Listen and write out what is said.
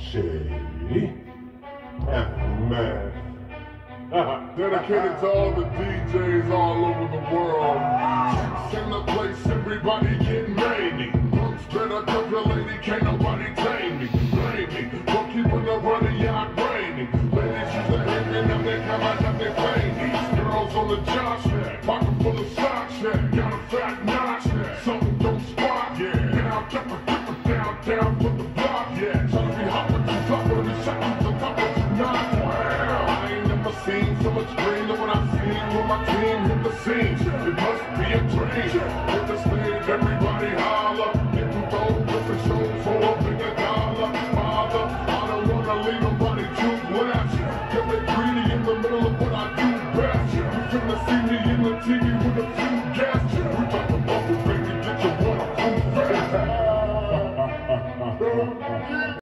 Aftermath. Dedicated to all the DJs all over the world. In the place, everybody get